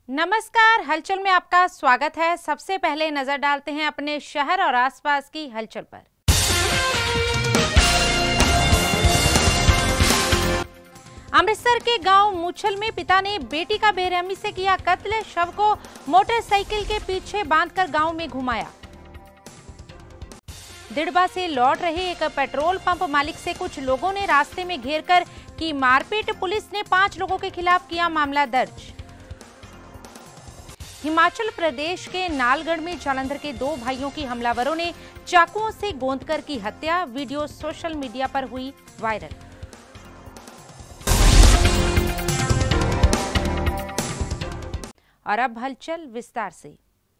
नमस्कार, हलचल में आपका स्वागत है। सबसे पहले नजर डालते हैं अपने शहर और आसपास की हलचल पर। अमृतसर के गांव मुछल में पिता ने बेटी का बेरहमी से किया कत्ल, शव को मोटरसाइकिल के पीछे बांधकर गांव में घुमाया। दिड़बा से लौट रहे एक पेट्रोल पंप मालिक से कुछ लोगों ने रास्ते में घेरकर की मारपीट, पुलिस ने 5 लोगों के खिलाफ किया मामला दर्ज। हिमाचल प्रदेश के नालगढ़ में जालंधर के 2 भाइयों की हमलावरों ने चाकुओं से गोंदकर की हत्या, वीडियो सोशल मीडिया पर हुई वायरल। और अब हलचल विस्तार से।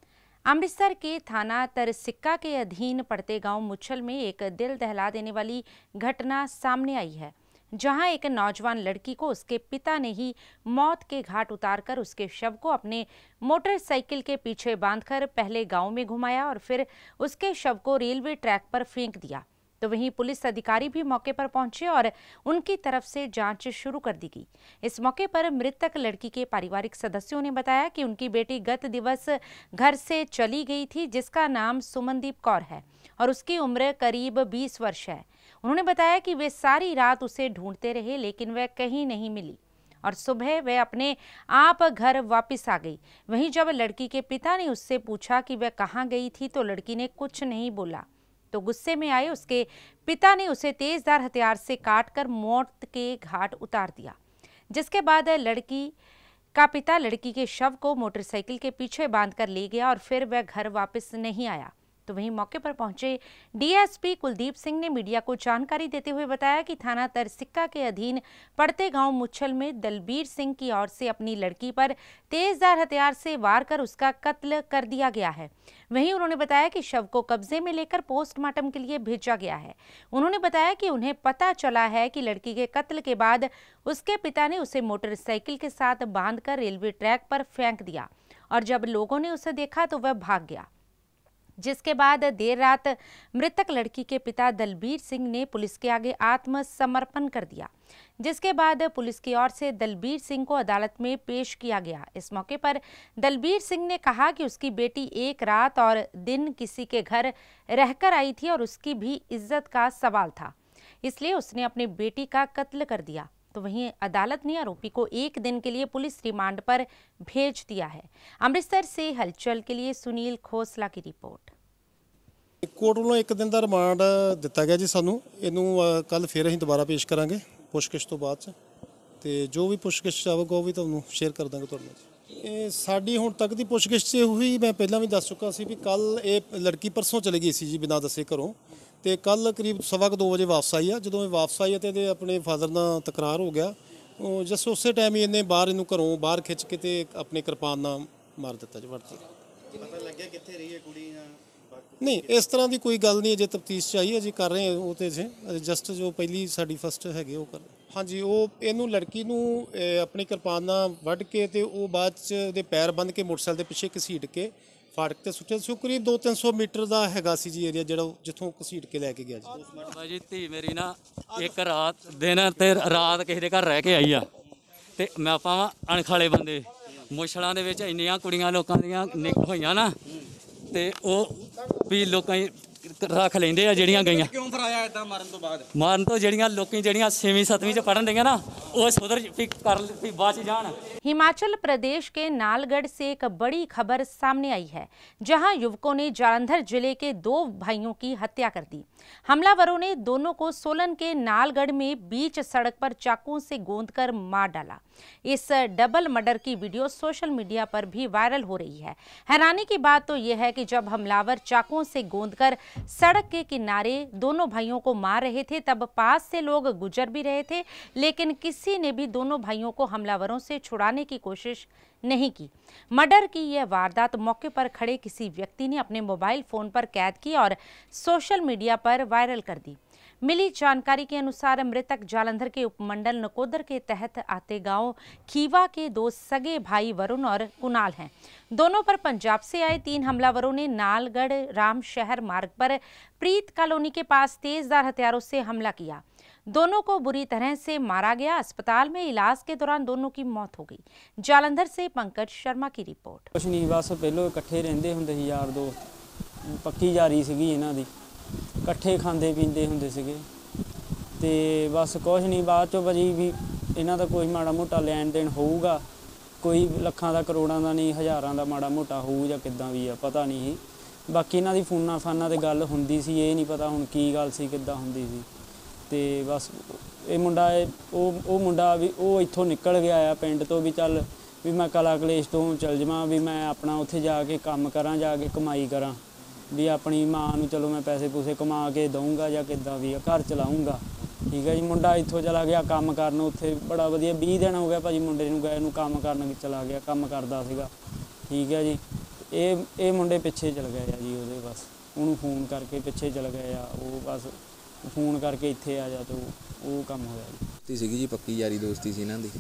अमृतसर के थाना तरसिक्का के अधीन पड़ते गांव मुछल में एक दिल दहला देने वाली घटना सामने आई है, जहां एक नौजवान लड़की को उसके पिता ने ही मौत के घाट उतारकर उसके शव को अपने मोटरसाइकिल के पीछे बांधकर पहले गांव में घुमाया और फिर उसके शव को रेलवे ट्रैक पर फेंक दिया। तो वहीं पुलिस अधिकारी भी मौके पर पहुंचे और उनकी तरफ से जांच शुरू कर दी गई। इस मौके पर मृतक लड़की के पारिवारिक सदस्यों ने बताया कि उनकी बेटी गत दिवस घर से चली गई थी, जिसका नाम सुमनदीप कौर है और उसकी उम्र करीब 20 वर्ष है। उन्होंने बताया कि वे सारी रात उसे ढूंढते रहे, लेकिन वह कहीं नहीं मिली और सुबह वह अपने आप घर वापस आ गई। वहीं जब लड़की के पिता ने उससे पूछा कि वह कहाँ गई थी तो लड़की ने कुछ नहीं बोला। तो गुस्से में आए उसके पिता ने उसे तेजधार हथियार से काटकर मौत के घाट उतार दिया, जिसके बाद लड़की का पिता लड़की के शव को मोटरसाइकिल के पीछे बांधकर ले गया और फिर वह घर वापस नहीं आया। तो वहीं मौके पर पहुंचे डीएसपी कुलदीप सिंह ने मीडिया को जानकारी देते हुए बताया कि थाना तरसिक्का के अधीन पड़ते गांव मुछल में दलबीर सिंह की ओर से अपनी लड़की पर तेजधार हथियार से वार कर उसका कत्ल कर दिया गया है। वहीं उन्होंने बताया कि शव को कब्जे में लेकर पोस्टमार्टम के लिए भेजा गया है। उन्होंने बताया कि उन्हें पता चला है कि लड़की के कत्ल के बाद उसके पिता ने उसे मोटरसाइकिल के साथ बांधकर रेलवे ट्रैक पर फेंक दिया और जब लोगों ने उसे देखा तो वह भाग गया, जिसके बाद देर रात मृतक लड़की के पिता दलबीर सिंह ने पुलिस के आगे आत्मसमर्पण कर दिया, जिसके बाद पुलिस की ओर से दलबीर सिंह को अदालत में पेश किया गया। इस मौके पर दलबीर सिंह ने कहा कि उसकी बेटी एक रात और दिन किसी के घर रहकर आई थी और उसकी भी इज्जत का सवाल था, इसलिए उसने अपनी बेटी का कत्ल कर दिया। तो वहीं अदालत ने आरोपी को 1 दिन के लिए पुलिस रिमांड पर भेज दिया है। अमृतसर से हलचल के लिए सुनील खोसला की रिपोर्ट। कोर्ट वालों 1 दिन का रिमांड दिता गया जी सानू। इनू कल फिर असीं दोबारा पेश करांगे पुछगिछ तो बाद ते जो भी पुछगिछ आवेगा वो भी तुहानू शेयर कर दांगे तुहाडे नाल। साडी हुण तक दी पुछगिछ से हुई मैं पहला भी दस चुका सी भी कल ये लड़की परसों चली गई सी जी बिना दसे घरों ਤੇ ਕੱਲ ਕਰੀਬ 2:15 ਵਜੇ ਵਾਪਸ ਆਈ ਆ। ਜਦੋਂ ਇਹ ਵਾਪਸ ਆਈ ਤੇ ਇਹਦੇ ਆਪਣੇ ਫਾਦਰ ਨਾਲ ਤਕਰਾਰ ਹੋ ਗਿਆ। ਉਹ ਜਸ ਉਸੇ ਟਾਈਮ ਹੀ ਇਹਨੇ ਬਾਹਰ ਇਹਨੂੰ ਘਰੋਂ ਬਾਹਰ ਖਿੱਚ ਕੇ ਤੇ ਆਪਣੀ ਕਿਰਪਾਨ ਨਾਲ ਮਾਰ ਦਿੱਤਾ ਜੀ ਵੜਤੀ। ਪਤਾ ਲੱਗਿਆ ਕਿੱਥੇ ਰਹੀ ਹੈ ਕੁੜੀ ਜਾਂ ਨਹੀਂ ਇਸ ਤਰ੍ਹਾਂ ਦੀ ਕੋਈ ਗੱਲ ਨਹੀਂ, ਅਜੇ ਤਫਤੀਸ਼ 'ਚ ਆਈ ਹੈ ਜੀ, ਕਰ ਰਹੇ ਉਹ ਤੇ ਜਸਟ ਜੋ ਪਹਿਲੀ ਸਾਡੀ ਫਸਟ ਹੈਗੇ ਉਹ ਕਰ ਹਾਂਜੀ। ਉਹ ਇਹਨੂੰ ਲੜਕੀ ਨੂੰ ਆਪਣੀ ਕਿਰਪਾਨ ਨਾਲ ਵੱਢ ਕੇ ਤੇ ਉਹ ਬਾਅਦ 'ਚ ਉਹਦੇ ਪੈਰ ਬੰਨ੍ਹ ਕੇ ਮੋਟਰਸਾਈਕਲ ਦੇ ਪਿੱਛੇ ਘਸੀਟ ਕੇ फाड़क से सुटिया सो करीब 200-300 मीटर का हैगा सी जी एरिया जो जितों घसीट के लैके गया जी। जी धी मेरी ना एक रात दिन ते रात किसी के घर रह के आई आ ते मैं आपां अणखाले बंदे मुछलां दे विच इन्नियां कुड़ियां लोकां दियां निक होईयां ना ते ओह भी लोकां रख लेंदे आ ਜਿਹੜੀਆਂ ਗਈਆਂ। ਕਿਉਂ ਫਰਾਇਆ ਇਦਾਂ ਮਾਰਨ ਤੋਂ ਬਾਅਦ? ਮਾਰਨ ਤੋਂ ਜਿਹੜੀਆਂ ਲੋਕੀ ਜਿਹੜੀਆਂ 6ਵੀਂ 7ਵੀਂ ਚ ਪੜਨ ਦੀਆਂ ਨਾ ਉਹ ਸੁਧਰ ਵੀ ਕਰ ਵੀ ਬਚ जान। हिमाचल प्रदेश के नालगढ़ से एक बड़ी खबर सामने आई है, जहां युवकों ने जालंधर जिले के 2 भाइयों की हत्या कर दी। हमलावरों ने दोनों को सोलन के नालगढ़ में बीच सड़क पर चाकुओं से गोंदकर मार डाला। इस डबल मर्डर की वीडियो सोशल मीडिया पर भी वायरल हो रही है। हैरानी की बात तो यह है कि जब हमलावर चाकुओं से गोंदकर सड़क के किनारे दोनों भाइयों को मार रहे थे, तब पास से लोग गुजर भी रहे थे, लेकिन किसी ने भी दोनों भाइयों को हमलावरों से छुड़ाने की कोशिश नहीं की। मर्डर की यह वारदात मौके पर खड़े किसी व्यक्ति ने अपने मोबाइल फोन पर कैद की और सोशल मीडिया पर वायरल कर दी। मिली जानकारी के अनुसार मृतक जालंधर के उपमंडल नकोदर के तहत आते गांव खीवा के 2 सगे भाई वरुण और कुणाल हैं। दोनों पर पंजाब से आए 3 हमलावरों ने नालगढ़ राम शहर मार्ग पर प्रीत कॉलोनी के पास तेजधार हथियारों से हमला किया। दोनों को बुरी तरह से मारा गया। अस्पताल में इलाज के दौरान दोनों की मौत हो गई। जालंधर से पंकज शर्मा की रिपोर्ट। कुछ नहीं, बस पहलों इकट्ठे रहंदे हुंदे सी यार दोस्त, पक्की यारी सीगी इन्हां दी, इकट्ठे खांदे पींदे हुंदे सीगे ते बस कुछ नहीं। बाद चों भाजी भी इन्हां दा कोई माड़ा मोटा लैन देन होऊगा, कोई ਲੱਖਾਂ ਦਾ ਕਰੋੜਾਂ ਦਾ नहीं, हज़ारां ਦਾ ਮਾੜਾ ਮੋਟਾ ਹੋਊ ਜਾਂ ਕਿੱਦਾਂ ਵੀ ਆ ਪਤਾ ਨਹੀਂ ਸੀ। ਬਾਕੀ ਇਹਨਾਂ ਦੀ ਫੋਨਾਂ ਫਾਨਾਂ 'ਤੇ ਗੱਲ ਹੁੰਦੀ ਸੀ, ਇਹ ਨਹੀਂ ਪਤਾ ਹੁਣ ਕੀ ਗੱਲ ਸੀ ਕਿੱਦਾਂ ਹੁੰਦੀ ਸੀ। ਤੇ ਬਸ ਇਹ ਮੁੰਡਾ ਉਹ ਮੁੰਡਾ ਵੀ ਉਹ ਇੱਥੋਂ ਨਿਕਲ ਗਿਆ ਆ ਪਿੰਡ ਤੋਂ ਵੀ ਚੱਲ ਵੀ ਮੈਂ ਕਲਾ ਕਲੇਸ਼ ਤੋਂ ਚੱਲ ਜਾਵਾਂ, ਵੀ ਮੈਂ ਆਪਣਾ ਉੱਥੇ ਜਾ ਕੇ ਕੰਮ ਕਰਾਂ, ਜਾ ਕੇ ਕਮਾਈ ਕਰਾਂ, ਵੀ ਆਪਣੀ ਮਾਂ ਨੂੰ ਚਲੋ ਮੈਂ ਪੈਸੇ ਪੂਸੇ ਕਮਾ ਕੇ ਦਊਂਗਾ ਜਾਂ ਕਿੱਦਾਂ ਵੀ ਆ ਘਰ ਚਲਾਊਂਗਾ। ਠੀਕ ਹੈ ਜੀ। ਮੁੰਡਾ ਇੱਥੋਂ ਚਲਾ ਗਿਆ ਕੰਮ ਕਰਨ, ਉੱਥੇ ਬੜਾ ਵਧੀਆ 20 ਦਿਨ ਹੋ ਗਿਆ ਭਾਜੀ ਮੁੰਡੇ ਨੂੰ ਗਏ ਨੂੰ, ਕੰਮ ਕਰਨ ਚਲਾ ਗਿਆ, ਕੰਮ ਕਰਦਾ ਸੀਗਾ। ਠੀਕ ਹੈ ਜੀ। ਇਹ ਮੁੰਡੇ ਪਿੱਛੇ ਚਲ ਗਏ ਆ ਜੀ ਉਹਦੇ, ਬਸ ਉਹਨੂੰ ਫੋਨ ਕਰਕੇ ਪਿੱਛੇ ਚਲ ਗਏ ਆ, ਉਹ ਬਸ ਫੋਨ ਕਰਕੇ ਇੱਥੇ ਆ ਜਾ ਤੇ ਉਹ ਕੰਮ ਹੋਇਆ ਜੀ। ਸੀਗੀ ਜੀ ਪੱਕੀ ਯਾਰੀ ਦੋਸਤੀ ਸੀ ਇਹਨਾਂ ਦੀ,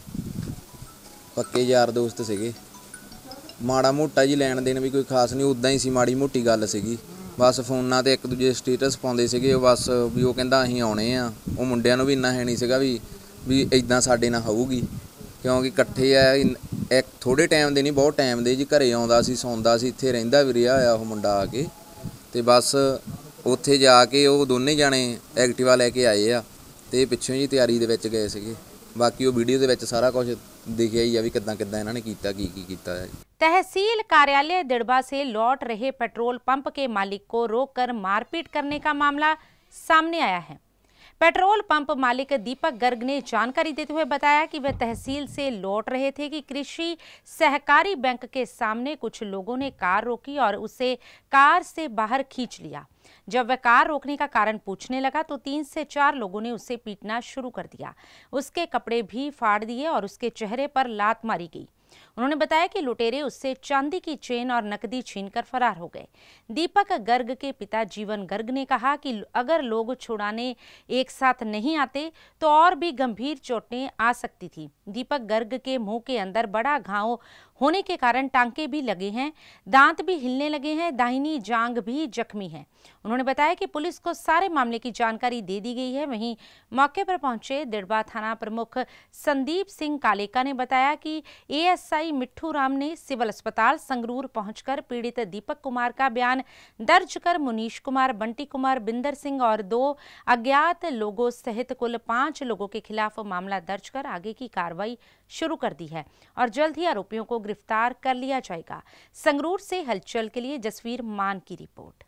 ਪੱਕੇ ਯਾਰ ਦੋਸਤ ਸੀਗੇ। ਮਾੜਾ ਮੋਟਾ ਜੀ ਲੈਣ ਦੇਣ ਵੀ ਕੋਈ ਖਾਸ ਨਹੀਂ, ਉੱਦਾਂ ਹੀ ਸੀ, ਮਾੜੀ ਮੋਟੀ ਗੱਲ ਸੀਗੀ। ਬਸ ਫੋਨਾਂ 'ਤੇ ਇੱਕ ਦੂਜੇ ਸਟੇਟਸ ਪਾਉਂਦੇ ਸੀਗੇ, ਬਸ ਵੀ ਉਹ ਕਹਿੰਦਾ ਅਸੀਂ ਆਉਣੇ ਆ। ਉਹ ਮੁੰਡਿਆਂ ਨੂੰ ਵੀ ਇੰਨਾ ਹੈ ਨਹੀਂ ਸੀਗਾ ਵੀ ਇੱਦਾਂ ਸਾਡੇ ਨਾਲ ਹੋਊਗੀ, ਕਿਉਂਕਿ ਇਕੱਠੇ ਆ ਇੱਕ ਥੋੜ੍ਹੇ ਟਾਈਮ ਦੇ ਨਹੀਂ, ਬਹੁਤ ਟਾਈਮ ਦੇ ਜੀ। ਘਰੇ ਆਉਂਦਾ ਸੀ, ਸੌਂਦਾ ਸੀ, ਇੱਥੇ ਰਹਿੰਦਾ ਵੀ ਰਿਹਾ ਆ ਉਹ ਮੁੰਡਾ ਆ ਕੇ। ਅਤੇ ਬਸ ਉੱਥੇ ਜਾ ਕੇ ਉਹ ਦੋਨੇ ਜਾਣੇ ਐਕਟਿਵਾ ਲੈ ਕੇ ਆਏ ਆ ਅਤੇ ਪਿੱਛੋਂ ਜੀ ਤਿਆਰੀ ਦੇ ਵਿੱਚ ਗਏ ਸੀਗੇ। ਬਾਕੀ ਉਹ ਵੀਡੀਓ ਦੇ ਵਿੱਚ ਸਾਰਾ ਕੁਝ दिखा ही है भी कितना कितना इन्होंने कीता है। तहसील कार्यालय दिड़बा से लौट रहे पेट्रोल पंप के मालिक को रोककर मारपीट करने का मामला सामने आया है। पेट्रोल पंप मालिक दीपक गर्ग ने जानकारी देते हुए बताया कि वे तहसील से लौट रहे थे कि कृषि सहकारी बैंक के सामने कुछ लोगों ने कार रोकी और उसे कार से बाहर खींच लिया। जब वह कार रोकने का कारण पूछने लगा तो 3 से 4 लोगों ने उसे पीटना शुरू कर दिया। उसके कपड़े भी फाड़ दिए और उसके चेहरे पर लात मारी गई। उन्होंने बताया कि लुटेरे उससे चांदी की चेन और नकदी छीनकर फरार हो गए। दीपक गर्ग के पिता जीवन गर्ग ने कहा कि अगर लोग छुड़ाने एक साथ नहीं आते तो और भी गंभीर चोटें आ सकती थी। दीपक गर्ग के मुंह के अंदर बड़ा घाव होने के कारण टांके भी लगे हैं, दांत भी हिलने लगे हैं, दाहिनी जांघ भी जख्मी है। उन्होंने बताया कि पुलिस को सारे मामले की जानकारी दे दी गई है। वहीं मौके पर पहुंचे दिड़बा थाना प्रमुख संदीप सिंह कालेका ने बताया कि एएसआई मिट्ठू राम ने सिविल अस्पताल संगरूर पहुंचकर पीड़ित दीपक कुमार का बयान दर्ज कर मुनीश कुमार, बंटी कुमार, बिंदर सिंह और 2 अज्ञात लोगों सहित कुल 5 लोगों के खिलाफ मामला दर्ज कर आगे की कार्रवाई शुरू कर दी है और जल्द ही आरोपियों को गिरफ्तार कर लिया जाएगा। संगरूर से हलचल के लिए जसवीर मान की रिपोर्ट।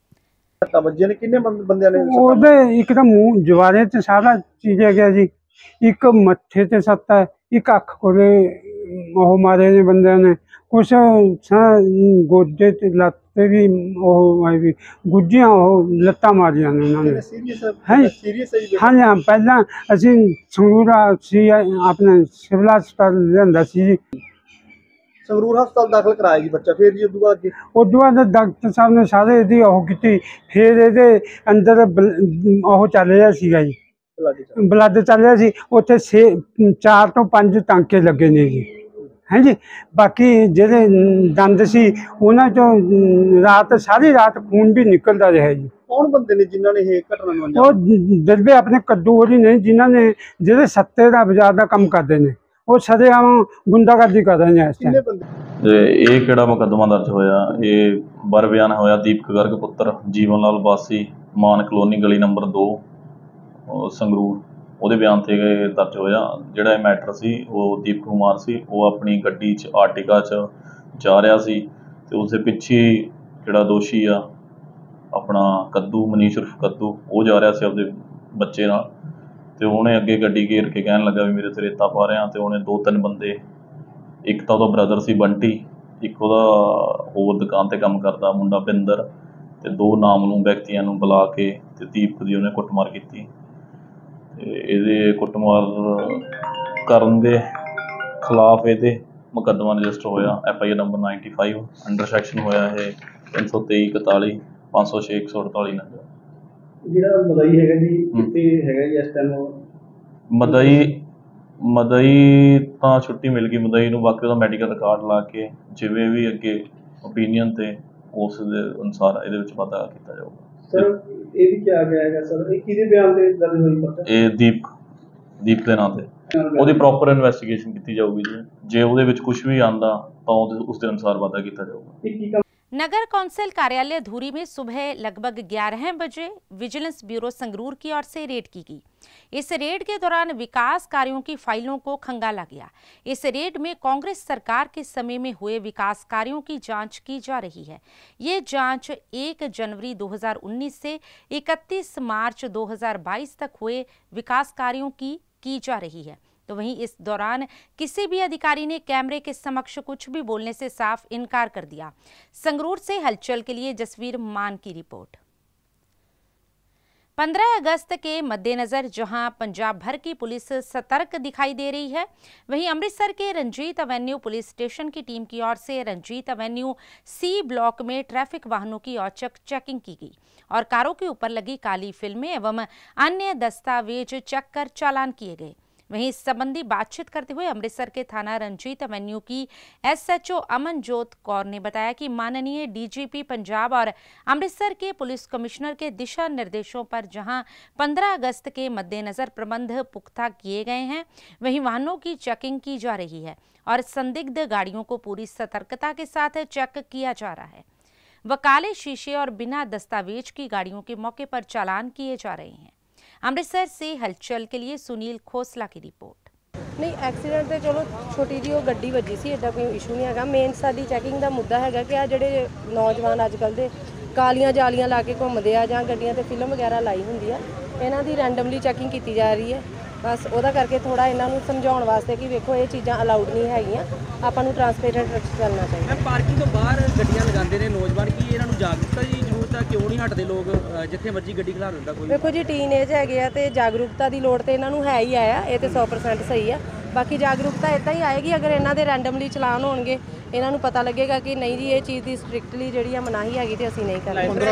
एक मूँह जवारे च सारा चीज है जी, एक मत्थे ते सत्ता है, एक अख कोले ओह मारे ने बंदे ने, कुछ गोदे ते लत्त ते भी ओह भी गुज्जियां ओह लत्तां मारियां ने उन्होंने। हाँ हाँ, पहला असी संगरूर अपने सिविल हस्पताल लियांदा सी। संगरूर हस्पताल दाखिल कराया जी बच्चा, फिर जी उदू बाद डॉक्टर साहब ने सारे इहदी ओह कीती, फिर इहदे अंदर ओह चल रहा सीगा जी, ब्लड चल रहा सी। उत्थे 4 ਤੋਂ 5 टांके लगे ने जी। है जी, बाकी जेडे दंद सी उन्हां चों रात सारी रात खून भी निकलता रहा जी। कौन बंदे ने जिन्हां ने ये घटना नूं अंजाम दित्ता? दिलबे अपने कद्दू होरी ने, जिन्हां ने जेडे सत्ते दा बाजार दा काम करदे ने, ਉਹ ਸਰਿਆਮ ਗੁੰਡਾਗਰਦੀ ਕਰ ਰਹੇ ਨੇ ਇਸ ਟਾਈਮ। ਇਹ ਕਿਹੜਾ ਮੁਕੱਦਮਾ ਦਰਜ ਹੋਇਆ? ਇਹ ਬਰ ਬਿਆਨ ਹੋਇਆ ਦੀਪਕ ਗਰਗ ਪੁੱਤਰ ਜੀਵਨ ਲਾਲ ਵਾਸੀ ਮਾਨ ਕਲੋਨੀ ਗਲੀ ਨੰਬਰ 2 ਸੰਗਰੂਰ, ਉਹਦੇ ਬਿਆਨ ਤੇ ਦਰਜ ਹੋਇਆ। ਜਿਹੜਾ ਇਹ ਮੈਟਰ ਸੀ ਉਹ ਦੀਪਕ ਕੁਮਾਰ ਸੀ, ਉਹ ਆਪਣੀ ਗੱਡੀ 'ਚ ਆਰਟਿਕਾ 'ਚ ਜਾ ਰਿਹਾ ਸੀ ਤੇ ਉਸਦੇ ਪਿੱਛੇ ਜਿਹੜਾ ਦੋਸ਼ੀ ਆ ਆਪਣਾ ਕੱਦੂ, ਮਨੀਸ਼ ਉਰਫ ਕੱਦੂ, ਉਹ ਜਾ ਰਿਹਾ ਸੀ ਆਪਣੇ ਬੱਚੇ ਨਾਲ ਤੇ ਉਹਨੇ ਅੱਗੇ ਗੱਡੀ ਘੇਰ ਕੇ ਕਹਿਣ ਲੱਗਾ ਵੀ ਮੇਰੇ ਤੇ ਰੇਤਾ ਪਾ ਰਿਹਾ। ਤੇ ਉਹਨੇ 2-3 ਬੰਦੇ, ਇੱਕ ਤਾਂ ਉਹਦਾ ਬ੍ਰਦਰ ਸੀ ਬੰਟੀ, ਇੱਕ ਉਹਦਾ ਹੋਰ ਦੁਕਾਨ ਤੇ ਕੰਮ ਕਰਦਾ ਮੁੰਡਾ ਬਿੰਦਰ, ਤੇ 2 ਨਾਮਲੂਮ ਵਿਅਕਤੀਆਂ ਨੂੰ ਬੁਲਾ ਕੇ ਤੇ ਦੀਪਕ ਦੀ ਉਹਨੇ ਕੁੱਟਮਾਰ ਕੀਤੀ। ਤੇ ਇਹਦੇ ਕੁੱਟਮਾਰ ਕਰਨ ਦੇ ਖਿਲਾਫ ਇਹਦੇ ਮੁਕੱਦਮਾ ਰਜਿਸਟਰ ਹੋਇਆ, FIR ਨੰਬਰ 95 ਅੰਡਰ ਸੈਕਸ਼ਨ ਹੋਇਆ ਇਹ 323 41 506 148 ਨੰਬਰ। ਜਿਹੜਾ ਮਦਈ ਹੈਗਾ ਜੀ ਕਿੱਥੇ ਹੈਗਾ ਜੀ ਇਸ ਟਾਈਮ? ਮਦਈ ਤਾਂ ਛੁੱਟੀ ਮਿਲ ਗਈ ਮਦਈ ਨੂੰ, ਬਾਕੀ ਉਹਦਾ ਮੈਡੀਕਲ ਰਿਕਾਰਡ ਲਾ ਕੇ ਜਿਵੇਂ ਵੀ ਅੱਗੇ ਓਪੀਨੀਅਨ ਤੇ ਉਸ ਦੇ ਅਨੁਸਾਰ ਇਹਦੇ ਵਿੱਚ ਪਤਾ ਕੀਤਾ ਜਾਊਗਾ। ਸਰ ਇਹ ਵੀ ਕਿਹਾ ਗਿਆ ਹੈਗਾ ਸਰ, ਇਹ ਕਿਹਦੇ ਬਿਆਨ ਤੇ ਦਰਜ ਹੋਈ ਪਤਾ? ਇਹ ਦੀਪ ਦੇ ਨਾਂ ਤੇ ਉਹਦੀ ਪ੍ਰੋਪਰ ਇਨਵੈਸਟੀਗੇਸ਼ਨ ਕੀਤੀ ਜਾਊਗੀ ਜੀ। ਜੇ ਉਹਦੇ ਵਿੱਚ ਕੁਝ ਵੀ ਆਂਦਾ ਤਾਂ ਉਸ ਦੇ ਅਨੁਸਾਰ ਵਾਧਾ ਕੀਤਾ ਜਾਊਗਾ। नगर कौंसिल कार्यालय धूरी में सुबह लगभग 11 बजे विजिलेंस ब्यूरो संगरूर की ओर से रेड की गई। इस रेड के दौरान विकास कार्यों की फाइलों को खंगाला गया। इस रेड में कांग्रेस सरकार के समय में हुए विकास कार्यों की जांच की जा रही है। ये जांच 1 जनवरी 2019 से 31 मार्च 2022 तक हुए विकास कार्यों की जा रही है। तो वहीं इस दौरान किसी भी अधिकारी ने कैमरे के समक्ष कुछ भी बोलने से साफ इनकार कर दिया। संगरूर से हलचल के लिए जसवीर मान की रिपोर्ट। 15 अगस्त के मद्देनजर जहां पंजाब भर की पुलिस सतर्क दिखाई दे रही है, वहीं अमृतसर के रंजीत एवेन्यू पुलिस स्टेशन की टीम की ओर से रंजीत एवेन्यू सी ब्लॉक में ट्रैफिक वाहनों की औचक चेकिंग की गई और कारों के ऊपर लगी काली फिल्में एवं अन्य दस्तावेज चेक कर चालान किए गए। वहीं इस संबंधी बातचीत करते हुए अमृतसर के थाना रंजीत एवेन्यू की SHO अमनजोत कौर ने बताया कि माननीय DGP पंजाब और अमृतसर के पुलिस कमिश्नर के दिशा निर्देशों पर जहां 15 अगस्त के मद्देनजर प्रबंध पुख्ता किए गए हैं, वहीं वाहनों की चेकिंग की जा रही है और संदिग्ध गाड़ियों को पूरी सतर्कता के साथ चेक किया जा रहा है। व काले शीशे और बिना दस्तावेज की गाड़ियों के मौके पर चालान किए जा रहे हैं। अमृतसर से हलचल के लिए सुनील खोसला की रिपोर्ट। नहीं एक्सीडेंट तो चलो छोटी जी वो गड्डी वजी सी, एडा कोई इशू नहीं है। मेन साडी चैकिंग का मुद्दा है कि आ जिहड़े नौजवान अजकल दे कालियां जालियां ला के घूमते आ जां गड्डियां ते फिल्म वगैरह लाई हुंदी है, इन्हां दी रैंडमली चैकिंग की जा रही है। बस ਉਹਦਾ ਕਰਕੇ ਥੋੜਾ ਇਹਨਾਂ ਨੂੰ ਸਮਝਾਉਣ ਵਾਸਤੇ ਕਿ ਵੇਖੋ ਇਹ ਚੀਜ਼ਾਂ ਅਲਾਉਡ ਨਹੀਂ ਹੈਗੀਆਂ, ਆਪਾਂ ਨੂੰ ਟਰਾਂਸਪੇਰੈਂਟ ਚੱਲਣਾ ਚਾਹੀਦਾ। ਮੈਂ ਪਾਰਕਿੰਗ ਤੋਂ ਬਾਹਰ ਗੱਡੀਆਂ ਲਗਾਉਂਦੇ ਨੇ ਨੌਜਵਾਨ, ਕੀ ਇਹਨਾਂ ਨੂੰ ਜਾਗਰੂਕਤਾ ਦੀ ਜ਼ਰੂਰਤ ਹੈ? ਕਿਉਂ ਨਹੀਂ ਹਟਦੇ ਲੋਕ, ਜਿੱਥੇ ਮਰਜ਼ੀ ਗੱਡੀ ਖਿਲਾ ਦਿੰਦਾ ਕੋਈ? ਵੇਖੋ ਜੀ ਟੀਨੇਜ ਹੈਗੇ ਆ ਤੇ ਜਾਗਰੂਕਤਾ ਦੀ ਲੋੜ ਤੇ ਇਹਨਾਂ ਨੂੰ ਹੈ ਹੀ ਆਇਆ, ਇਹ ਤੇ 100% ਸਹੀ ਆ। ਬਾਕੀ ਜਾਗਰੂਕਤਾ ਇਦਾਂ ਹੀ ਆਏਗੀ ਅਗਰ ਇਹਨਾਂ ਦੇ ਰੈਂਡਮਲੀ ਚਲਾਨ ਹੋਣਗੇ, ਇਹਨਾਂ ਨੂੰ ਪਤਾ ਲੱਗੇਗਾ ਕਿ ਨਹੀਂ ਜੀ ਇਹ ਚੀਜ਼ ਦੀ ਸਟ੍ਰਿਕਟਲੀ ਜਿਹੜੀ ਆ ਮਨਾਹੀ ਹੈਗੀ ਤੇ ਅਸੀਂ ਨਹੀਂ ਕਰਨੀ। 15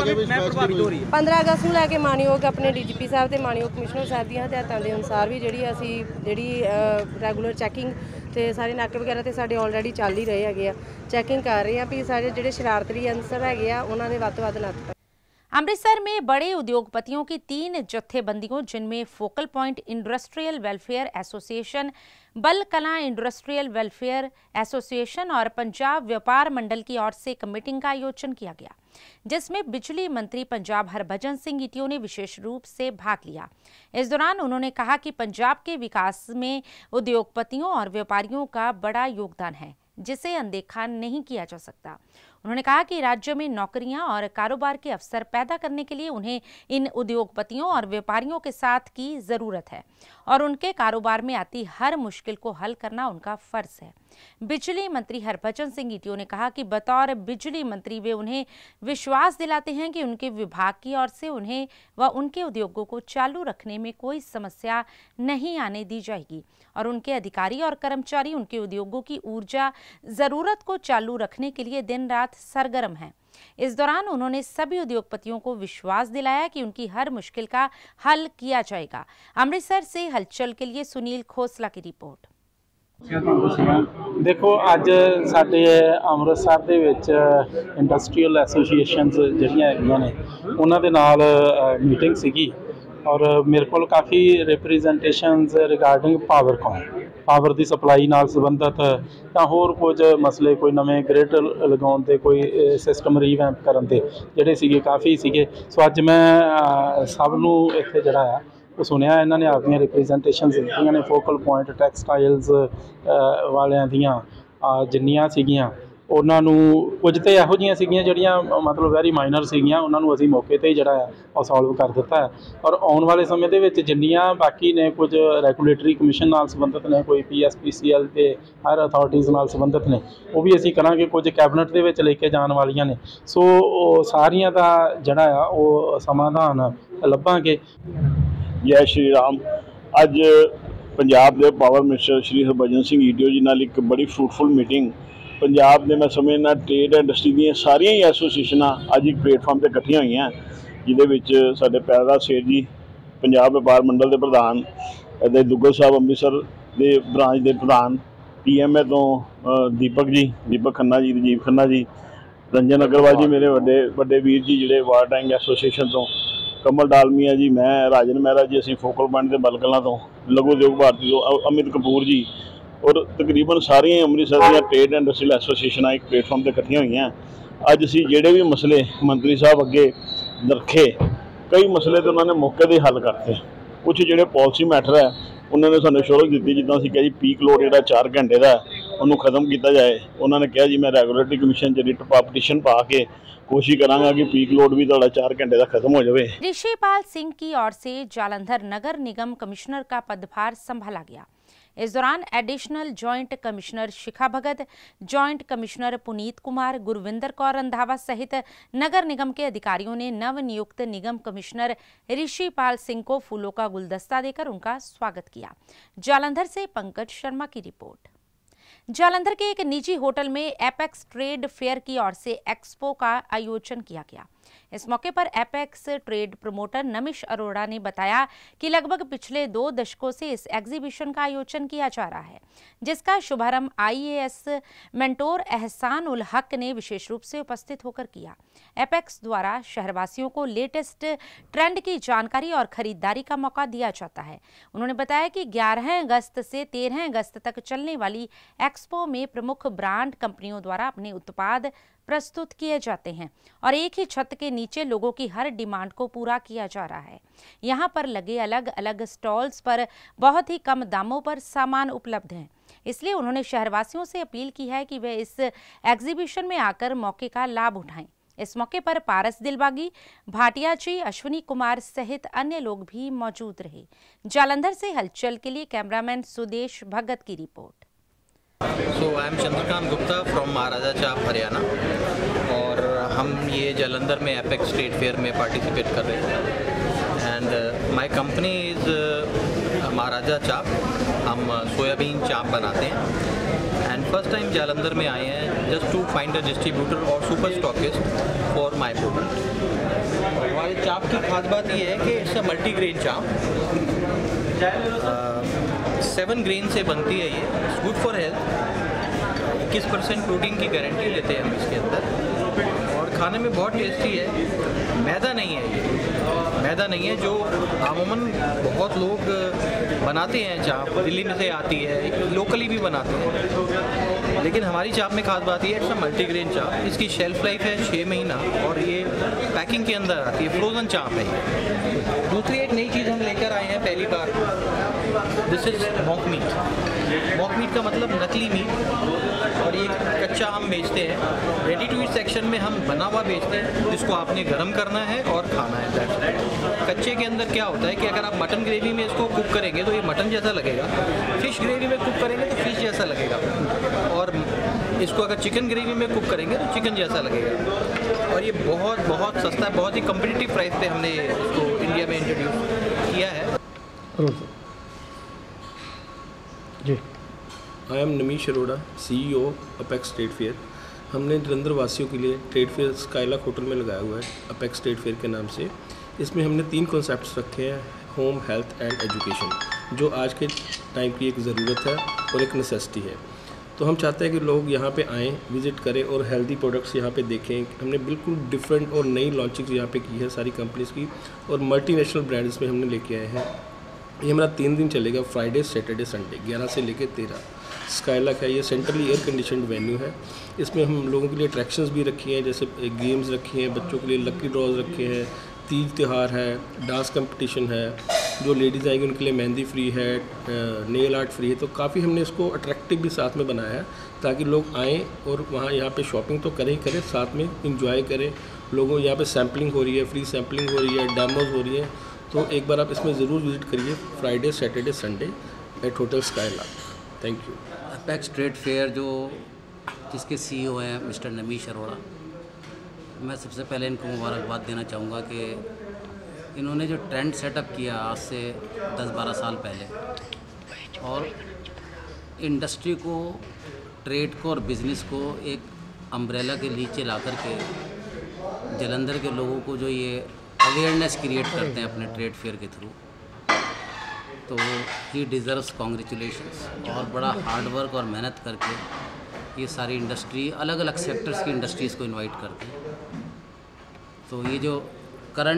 ਅਗਸਤ ਨੂੰ ਲੈ ਕੇ ਮਾਨਯੋਗ ਆਪਣੇ DGP ਸਾਹਿਬ ਤੇ ਮਾਨਯੋਗ ਕਮਿਸ਼ਨਰ ਸਾਹਿਬ ਦੀਆਂ ਹਦਾਇਤਾਂ ਦੇ ਅਨੁਸਾਰ ਵੀ ਅਸੀਂ ਰੈਗੂਲਰ ਚੈਕਿੰਗ ਤੇ ਸਾਰੇ ਨਾਕੇ ਵਗੈਰਾ ਤੇ ਸਾਡੇ ਆਲਰੇਡੀ ਚੱਲ ਹੀ ਰਹੇ ਹੈਗੇ ਆ, ਚੈਕਿੰਗ ਕਰ ਰਹੇ ਆ ਵੀ ਸਾਰੇ ਜਿਹੜੇ ਸ਼ਰਾਰਤੀ ਅੰਸਰ ਹੈਗੇ ਆ ਉਹਨਾਂ ਦੇ ਵੱਧ ਤੋਂ ਵੱਧ ਨੱਥ। अमृतसर में बड़े उद्योगपतियों की 3 जत्थेबंदियों जिनमें focal point industrial welfare association, Bal Kalan industrial welfare association और पंजाब व्यापार मंडल की ओर से एक मीटिंग का आयोजन किया गया, जिसमें बिजली मंत्री पंजाब हरभजन सिंह ईटियो ने विशेष रूप से भाग लिया। इस दौरान उन्होंने कहा कि पंजाब के विकास में उद्योगपतियों और व्यापारियों का बड़ा योगदान है, जिसे अनदेखा नहीं किया जा सकता। उन्होंने कहा कि राज्य में नौकरियां और कारोबार के अवसर पैदा करने के लिए उन्हें इन उद्योगपतियों और व्यापारियों के साथ की ज़रूरत है और उनके कारोबार में आती हर मुश्किल को हल करना उनका फ़र्ज़ है। बिजली मंत्री हरभजन सिंह ईटियो ने कहा कि बतौर बिजली मंत्री वे उन्हें विश्वास दिलाते हैं कि उनके विभाग की ओर से उन्हें व उनके उद्योगों को चालू रखने में कोई समस्या नहीं आने दी जाएगी और उनके अधिकारी और कर्मचारी उनके उद्योगों की ऊर्जा ज़रूरत को चालू रखने के लिए दिन रात सरगर्म हैं। इस दौरान उन्होंने सभी उद्योगपतियों को विश्वास दिलाया कि उनकी हर मुश्किल का हल किया जाएगा। अमृतसर से हलचल के लिए सुनील खोसला की रिपोर्ट। देखो अज साडे अमृतसर दे विच इंडस्ट्रीयल एसोसीएशनस जिहड़ियां हैगियां ने उन्हां दे नाल मीटिंग सीगी और मेरे को काफ़ी रिप्रजेंटेशनस रिगार्डिंग पावर की सप्लाई नाल संबंधित तां होर कुछ मसले कोई नवें ग्रिड लगाउण ते कोई सिस्टम रीवैम्प करन ते जिहड़े सीगे काफ़ी सीगे। सो अज मैं सब नूं इत्थे जिहड़ा आ ਉਹ ਸੁਣਿਆ, ਇਹਨਾਂ ਨੇ ਆਪਣੀਆਂ ਰਿਪਰੈਜ਼ੈਂਟੇਸ਼ਨਸ ਦਿੱਤੀਆਂ ਨੇ ਫੋਕਲ ਪੁਆਇੰਟ ਟੈਕਸਟਾਈਲਸ ਵਾਲਿਆਂ ਦੀਆਂ ਜਿੰਨੀਆਂ ਸੀਗੀਆਂ ਉਹਨਾਂ ਨੂੰ ਕੁਝ ਤੇ ਇਹੋ ਜਿਹੀਆਂ ਸੀਗੀਆਂ ਜਿਹੜੀਆਂ ਮਤਲਬ ਵੈਰੀ ਮਾਈਨਰ ਸੀਗੀਆਂ, ਉਹਨਾਂ ਨੂੰ ਅਸੀਂ ਮੌਕੇ 'ਤੇ ਹੀ ਜਿਹੜਾ ਆ ਉਹ ਸੋਲਵ ਕਰ ਦਿੱਤਾ ਹੈ ਔਰ ਆਉਣ ਵਾਲੇ ਸਮੇਂ ਦੇ ਵਿੱਚ ਜਿੰਨੀਆਂ ਬਾਕੀ ਨੇ ਕੁਝ ਰੈਗੂਲੇਟਰੀ ਕਮਿਸ਼ਨ ਨਾਲ ਸੰਬੰਧਿਤ ਨੇ, ਕੋਈ PSPCL ਤੇ ਹਾਇਰ ਅਥਾਰਟੀਜ਼ ਨਾਲ ਸੰਬੰਧਿਤ ਨੇ, ਉਹ ਵੀ ਅਸੀਂ ਕਰਾਂਗੇ। ਕੁਝ ਕੈਬਨਿਟ ਦੇ ਵਿੱਚ ਲੈ ਕੇ ਜਾਣ ਵਾਲੀਆਂ ਨੇ, ਸੋ ਸਾਰੀਆਂ ਦਾ ਜਿਹੜਾ ਆ ਉਹ ਸਮਾਧਾਨ ਲੱਭਾਂਗੇ। ਜੈ ਸ਼੍ਰੀ ਰਾਮ। ਅੱਜ ਪੰਜਾਬ ਦੇ power minister Shri Harbhajan Singh ETO ji ਨਾਲ ਇੱਕ ਬੜੀ ਫਰੂਟਫੁਲ ਮੀਟਿੰਗ ਪੰਜਾਬ ਦੇ ਮੈਂ ਸਮਝਦਾ ਟ੍ਰੇਡ ਇੰਡਸਟਰੀ ਦੀਆਂ ਸਾਰੀਆਂ ਹੀ ਐਸੋਸੀਏਸ਼ਨਾਂ ਅੱਜ ਇੱਕ ਪਲੇਟਫਾਰਮ 'ਤੇ ਇਕੱਠੀਆਂ ਹੋਈਆਂ, ਜਿਹਦੇ ਵਿੱਚ ਸਾਡੇ ਪਿਆਰਾ ਸੇਠ ਜੀ ਪੰਜਾਬ ਵਪਾਰ ਮੰਡਲ ਦੇ ਪ੍ਰਧਾਨ, ਅਤੇ ਦੁੱਗਲ ਸਾਹਿਬ ਅੰਮ੍ਰਿਤਸਰ ਦੇ ਬ੍ਰਾਂਚ ਦੇ ਪ੍ਰਧਾਨ, PMA ਤੋਂ ਦੀਪਕ ਖੰਨਾ ਜੀ, ਰਾਜੀਵ ਖੰਨਾ ਜੀ, ਰੰਜਨ ਅਗਰਵਾਲ ਜੀ ਮੇਰੇ ਵੱਡੇ ਵੀਰ ਜੀ ਜਿਹੜੇ ਵਾਰ ਟੈਂਕ ਐਸੋਸੀਏਸ਼ਨ ਤੋਂ, कमल डालमिया जी, मैं राजन मेहरा जी, ਅਸੀਂ फोकल पॉइंट ਦੇ ਬਲਕਲਾਂ ਤੋਂ, लघु उद्योग भारती ਤੋਂ अमित कपूर जी और तकरीबन सारिया ਅੰਮ੍ਰਿਤਸਰ ਦੀਆਂ ट्रेड इंडस्ट्रीयल एसोसीएशनां एक प्लेटफॉर्म ਤੇ ਇਕੱਠੀਆਂ ਹੋਈਆਂ। ਅੱਜ ਅਸੀਂ ਜਿਹੜੇ ਵੀ ਮਸਲੇ ਮੰਤਰੀ ਸਾਹਿਬ ਅੱਗੇ ਰੱਖੇ, कई मसले तो उन्होंने मौके पर हल करते, कुछ जोड़े पॉलिसी मैटर है उन्होंने सानू श्योरिटी दी, जिदा असीं कहा जी पीक लोड जो 4 घंटे का उन्होंने ख़त्म किया जाए। उन्होंने कहा जी मैं रेगूलेटरी कमीशन च रिट पटिशन पा के कोशिश करांगा कि पीक लोड भी 4 घंटे का खत्म हो जाए। ऋषिपाल सिंह की ओर से जालंधर नगर निगम कमिश्नर का पदभार संभाला गया। इस दौरान additional joint commissioner Shikha Bhagat, joint commissioner Puneet Kumar, Gurvinder Kaur Randhawa सहित नगर निगम के अधिकारियों ने नवनियुक्त निगम कमिश्नर ऋषिपाल सिंह को फूलों का गुलदस्ता देकर उनका स्वागत किया। जालंधर से पंकज शर्मा की रिपोर्ट। जालंधर के एक निजी होटल में एपेक्स ट्रेड फेयर की ओर से एक्सपो का आयोजन किया गया। इस मौके पर apex trade promoter Namish Arora ने बताया कि लगभग पिछले 2 दशकों से इस एग्जीबिशन का आयोजन किया जा रहा है, जिसका शुभारंभ IAS मेंटोर एहसान उल हक ने विशेष रूप से उपस्थित होकर किया। एपेक्स द्वारा शहरवासियों को लेटेस्ट ट्रेंड की जानकारी और खरीदारी का मौका दिया जाता है। उन्होंने बताया कि 11 अगस्त से 13 अगस्त तक चलने वाली एक्सपो में प्रमुख ब्रांड कंपनियों द्वारा अपने उत्पाद प्रस्तुत किए जाते हैं और एक ही छत के नीचे लोगों की हर डिमांड को पूरा किया जा रहा है। यहाँ पर लगे अलग अलग स्टॉल्स पर बहुत ही कम दामों पर सामान उपलब्ध हैं, इसलिए उन्होंने शहरवासियों से अपील की है कि वे इस एग्जीबिशन में आकर मौके का लाभ उठाएं। इस मौके पर पारस दिलबागी, भाटिया जी, अश्विनी कुमार सहित अन्य लोग भी मौजूद रहे। जालंधर से हलचल के लिए कैमरामैन सुदेश भगत की report. So I am Chandrakant Gupta from Maharaja Chaap Haryana और हम ये जालंधर में एपेक्स ट्रेड फेयर में पार्टिसिपेट कर रहे हैं and my company is Maharaja Chaap. हम सोयाबीन चाप बनाते हैं एंड फर्स्ट टाइम जालंधर में आए हैं just to find a distributor और super stockist for my product. हमारे चाप की खास बात ये है कि इट्स अ मल्टीग्रेन चाप, 7 ग्रेन से बनती है। ये it's good for health, 21% protein की गारंटी लेते हैं हम इसके अंदर और खाने में बहुत टेस्टी है। मैदा नहीं है, ये मैदा नहीं है जो अमूमन बहुत लोग बनाते हैं। चाप दिल्ली में से आती है, लोकली भी बनाते हैं, लेकिन हमारी चाप में खास बात ये है इट्स अ मल्टीग्रेन चाप। इसकी शेल्फ लाइफ है 6 महीना और ये पैकिंग के अंदर आती है, फ्रोज़न चाप है ये। दूसरी एक नई चीज़ हम लेकर आए हैं पहली बार, this is mock meat. Mock meat का मतलब नकली मीट और ये कच्चा हम बेचते हैं। रेडी टू ईट सेक्शन में हम बना हुआ बेचते हैं, जिसको आपने गर्म करना है और खाना है। कच्चे के अंदर क्या होता है कि अगर आप मटन ग्रेवी में इसको कुक करेंगे तो ये मटन जैसा लगेगा, फिश ग्रेवी में कुक करेंगे तो फिश जैसा लगेगा और इसको अगर चिकन ग्रेवी में कुक करेंगे तो चिकन जैसा लगेगा। और ये बहुत बहुत सस्ता है, बहुत ही कम्पिटिटिव प्राइस पे हमने इसको इंडिया में इंट्रोड्यूस किया है। जी, I am Namish Arora, CEO apex trade fair. हमने जलंधर वासियों के लिए ट्रेड फेयर स्काईलार्क होटल में लगाया हुआ है अपेक्स ट्रेड फेयर के नाम से। इसमें हमने 3 कॉन्सेप्ट्स रखे हैं, होम, हेल्थ एंड एजुकेशन, जो आज के टाइम की एक ज़रूरत है और एक नेसेसिटी है। तो हम चाहते हैं कि लोग यहाँ पे आएँ, विज़िट करें और हेल्दी प्रोडक्ट्स यहाँ पे देखें। हमने बिल्कुल डिफरेंट और नई लॉन्चिंग्स यहाँ पे की है सारी कंपनीज़ की और मल्टीनेशनल ब्रांड्स में हमने लेके आए हैं। ये हमारा 3 दिन चलेगा, फ्राइडे, सैटरडे, संडे, 11 से लेकर 13। स्काईलार्क है, ये सेंट्रली एयर कंडीशनड वेन्यू है। इसमें हम लोगों के लिए अट्रैक्शंस भी रखी हैं, जैसे गेम्स रखी हैं, बच्चों के लिए लकी ड्रॉज रखे हैं, तीज त्यौहार है, डांस कंपटीशन है, जो लेडीज़ आएंगी उनके लिए मेहंदी फ्री है, नेल आर्ट फ्री है। तो काफ़ी हमने इसको अट्रैक्टिव भी साथ में बनाया है ताकि लोग आएँ और वहाँ यहाँ पे शॉपिंग तो करें ही करें, साथ में इंजॉय करें। लोगों यहाँ पे सैम्पलिंग हो रही है, फ्री सैम्पलिंग हो रही है, डेमोज हो रही है। तो एक बार आप इसमें ज़रूर विज़िट करिए, Friday, Saturday, Sunday at hotel Skylark. Thank you. Apex trade fair जिसके CEO हैं मिस्टर नमीश अरोड़ा, मैं सबसे पहले इनको मुबारकबाद देना चाहूँगा कि इन्होंने जो ट्रेंड सेटअप किया आज से 10-12 साल पहले और इंडस्ट्री को, ट्रेड को और बिज़नेस को एक अम्ब्रेला के नीचे ला कर के जलंधर के लोगों को जो ये अवेयरनेस क्रिएट करते हैं अपने ट्रेड फेयर के थ्रू, तो ही डिज़र्व्स कॉन्ग्रेचुलेशंस। और बड़ा हार्ड वर्क और मेहनत करके ये सारी इंडस्ट्री, अलग अलग सेक्टर्स की इंडस्ट्रीज़ को इनवाइट करते हैं। तो ये जो करंट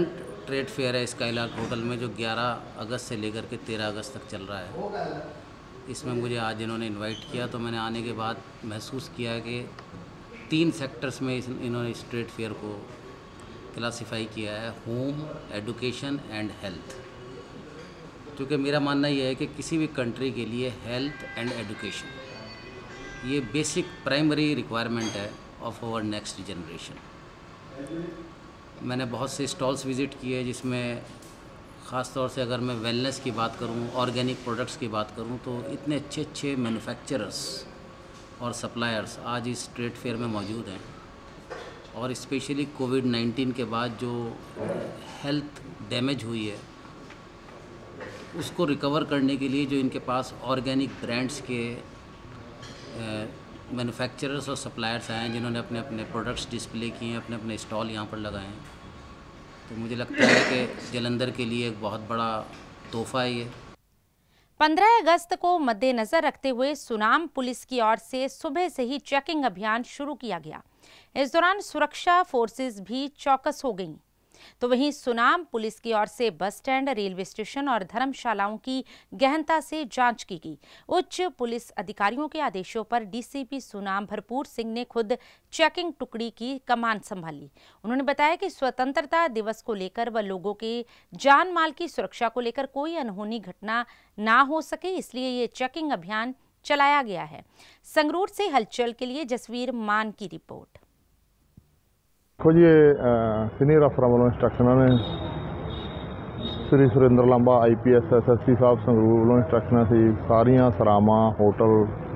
स्ट्रीट फेयर है स्काईलार्क होटल में, जो 11 अगस्त से लेकर के 13 अगस्त तक चल रहा है। इसमें मुझे आज इन्होंने इनवाइट किया तो मैंने आने के बाद महसूस किया कि 3 सेक्टर्स में इन्होंने स्ट्रीट फेयर को क्लासिफाई किया है, होम, एजुकेशन एंड हेल्थ। क्योंकि मेरा मानना यह है कि किसी भी कंट्री के लिए हेल्थ एंड एजुकेशन ये बेसिक प्राइमरी रिक्वायरमेंट है ऑफ आवर नेक्स्ट जनरेशन। मैंने बहुत से स्टॉल्स विज़िट किए जिसमें ख़ास तौर से अगर मैं वेलनेस की बात करूं, ऑर्गेनिक प्रोडक्ट्स की बात करूं, तो इतने अच्छे अच्छे मैन्युफैक्चरर्स और सप्लायर्स आज इस ट्रेड फेयर में मौजूद हैं। और स्पेशली कोविड-19 के बाद जो हेल्थ डैमेज हुई है उसको रिकवर करने के लिए जो इनके पास ऑर्गेनिक ब्रांड्स के मैन्युफैक्चरर्स और सप्लायर्स आए हैं जिन्होंने अपने अपने प्रोडक्ट्स डिस्प्ले किए हैं, अपने अपने स्टॉल यहाँ पर लगाए हैं, तो मुझे लगता है कि जालंधर के लिए एक बहुत बड़ा तोहफा है ये। 15 अगस्त को मद्देनजर रखते हुए सुनाम पुलिस की ओर से सुबह से ही चेकिंग अभियान शुरू किया गया। इस दौरान सुरक्षा फोर्सेस भी चौकस हो गईं। तो वहीं सुनाम पुलिस की ओर से बस स्टैंड, रेलवे स्टेशन और धर्मशालाओं की गहनता से जांच की गई। उच्च पुलिस अधिकारियों के आदेशों पर डीसीपी सुनाम भरपूर सिंह ने खुद चेकिंग टुकड़ी की कमान संभाली। उन्होंने बताया कि स्वतंत्रता दिवस को लेकर व लोगों के जान माल की सुरक्षा को लेकर कोई अनहोनी घटना ना हो सके, इसलिए ये चेकिंग अभियान चलाया गया है। संगरूर से हलचल के लिए जसवीर मान की रिपोर्ट। देखो जी, सीनियर अफसर वालों इंस्ट्रक्शन ने श्री सुरेंद्र लांबा IPS SSP साहब संगरूर वालों इंस्ट्रक्शन सी सारिया सरावां, होटल,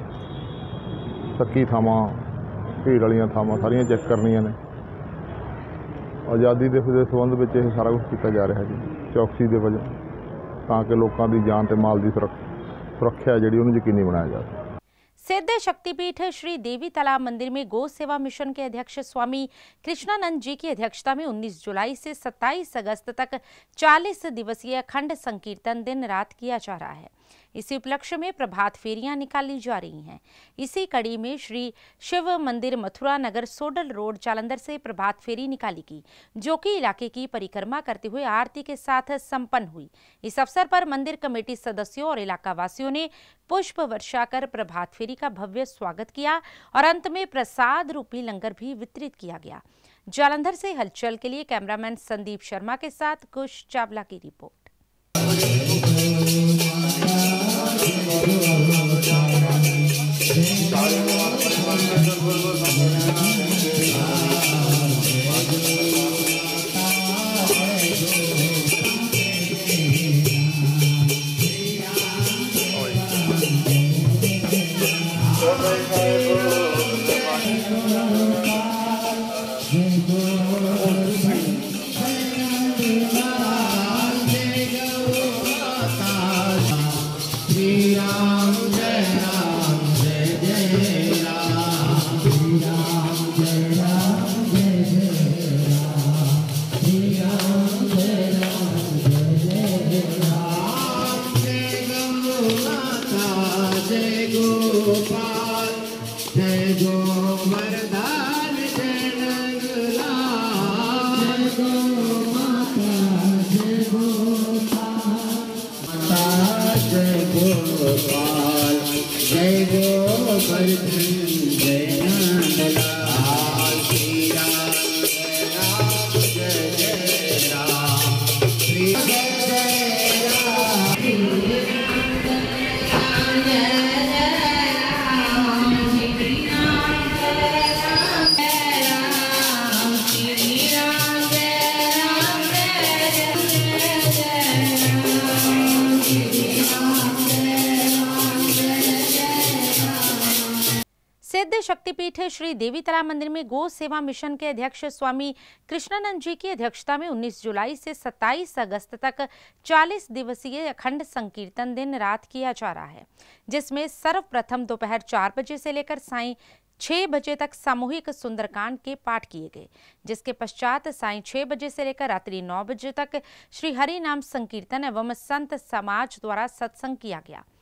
सक्की थावां, भीड़ वाली थावां सारिया चैक करनिया ने। आज़ादी दिवस के संबंध में यह सारा कुछ किया जा रहा है जी, चौकसी के वजह, ताकि लोगों की जान ते माल की सुरक्षा जी उन्हें यकीनी बनाया जा सके। सिद्ध शक्तिपीठ श्री देवी तालाब मंदिर में गौ सेवा मिशन के अध्यक्ष स्वामी कृष्णानंद जी की अध्यक्षता में 19 जुलाई से 27 अगस्त तक 40 दिवसीय अखंड संकीर्तन दिन रात किया जा रहा है। इसी उपलक्ष्य में प्रभात फेरियां निकाली जा रही हैं। इसी कड़ी में श्री शिव मंदिर मथुरा नगर सोडल रोड जालंधर से प्रभात फेरी निकाली गई, जो कि इलाके की परिक्रमा करते हुए आरती के साथ संपन्न हुई। इस अवसर पर मंदिर कमेटी सदस्यों और इलाका वासियों ने पुष्प वर्षा कर प्रभात फेरी का भव्य स्वागत किया और अंत में प्रसाद रूपी लंगर भी वितरित किया गया। जालंधर से हलचल के लिए कैमरामैन संदीप शर्मा के साथ कुश चावला की रिपोर्ट। सिद्ध शक्तिपीठ श्री देवी तालाब मंदिर में गौ सेवा मिशन के अध्यक्ष स्वामी कृष्णानंद जी की अध्यक्षता में 19 जुलाई से 27 अगस्त तक 40 दिवसीय अखंड संकीर्तन दिन रात किया जा रहा है, जिसमें सर्वप्रथम दोपहर 4 बजे से लेकर सायं 6 बजे तक सामूहिक सुंदरकांड के पाठ किए गए, जिसके पश्चात सायं 6 बजे से लेकर रात्रि 9 बजे तक श्री हरि नाम संकीर्तन एवं संत समाज द्वारा सत्संग किया गया।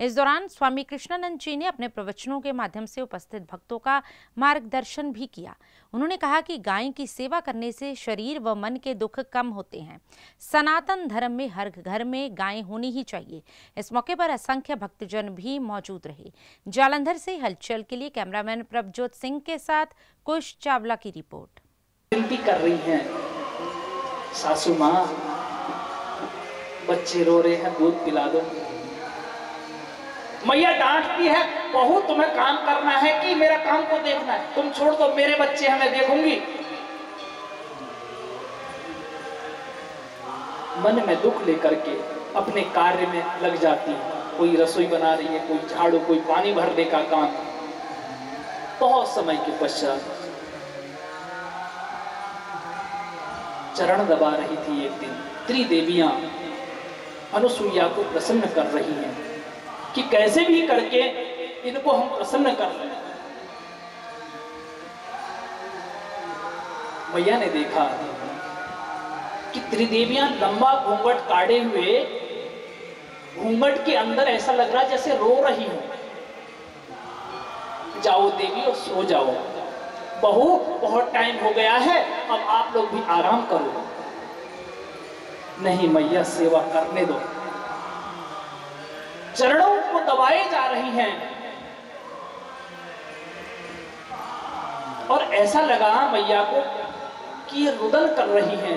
इस दौरान स्वामी कृष्णानंद जी ने अपने प्रवचनों के माध्यम से उपस्थित भक्तों का मार्गदर्शन भी किया। उन्होंने कहा कि गाय की सेवा करने से शरीर व मन के दुख कम होते हैं। सनातन धर्म में हर घर में गाय होनी ही चाहिए। इस मौके पर असंख्य भक्तजन भी मौजूद रहे। जालंधर से हलचल के लिए कैमरामैन प्रभजोत सिंह के साथ कुश चावला की रिपोर्ट। विनती कर रही हैं, सासू माँ बच्चे रो रहे हैं, दूध पिला दो। मैया डांटती है, बहू तुम्हें काम करना है कि मेरा काम को देखना है? तुम छोड़ दो, मेरे बच्चे हैं, मैं देखूंगी। मन में दुख लेकर के अपने कार्य में लग जाती है। कोई रसोई बना रही है, कोई झाड़ू, कोई पानी भरने का काम। बहुत समय के पश्चात चरण दबा रही थी एक दिन। त्रिदेवियां अनुसुईया को प्रसन्न कर रही हैं कि कैसे भी करके इनको हम प्रसन्न कर रहे हैं। मैया ने देखा कि त्रिदेवियां लंबा घूंघट काढ़े हुए, घूंघट के अंदर ऐसा लग रहा जैसे रो रही हो। जाओ देवी और सो जाओ, बहू बहुत टाइम हो गया है, अब आप लोग भी आराम करो। नहीं मैया, सेवा करने दो। चरणों को दबाए जा रही हैं और ऐसा लगा मैया को कि ये रुदन कर रही हैं।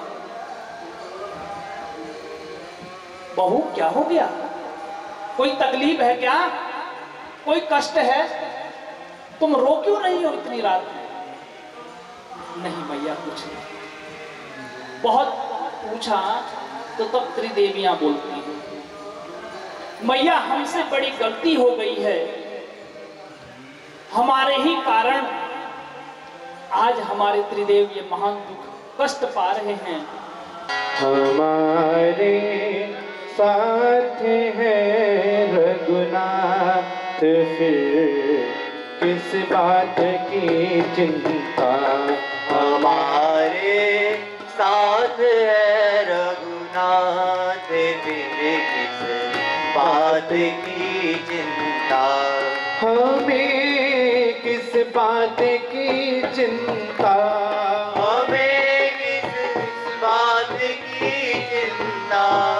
बहू क्या हो गया? कोई तकलीफ है क्या? कोई कष्ट है? तुम रो क्यों रही हो इतनी रात में? नहीं मैया, कुछ नहीं। बहुत पूछा तो तब त्रिदेवियां बोलती हैं, मैया हमसे बड़ी गलती हो गई है, हमारे ही कारण आज हमारे त्रिदेव ये महान दुख कष्ट पा रहे हैं। हमारे साथ है रघुनाथ, फिर किस बात की चिंता। हमारे साथ है रघुनाथ, फिर किस बात की चिंता। हमें किस बात की चिंता, हमें किस बात की चिंता।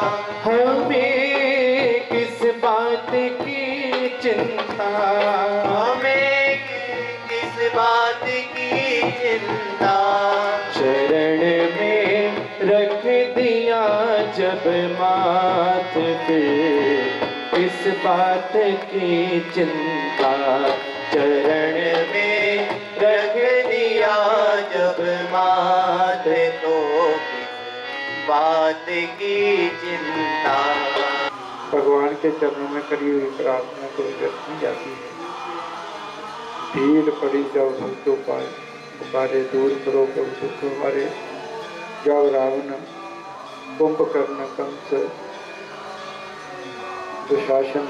हमें किस बात की चिंता। हमें किस बात की चिंता। चरण में रख दिया जब माथ पे, इस बात की चिंता। चरण में रख दिया जब माथ, तो किस बात की चिंता। भगवान के चरणों में करी हुई प्रार्थना को व्यर्थ नहीं जाती है। भीड़ पड़ी जब भक्तों पाए, पुकारे दूर करो प्रभु दुख हमारे। जब रावण, कुंभकर्ण, कंस, दुशासन,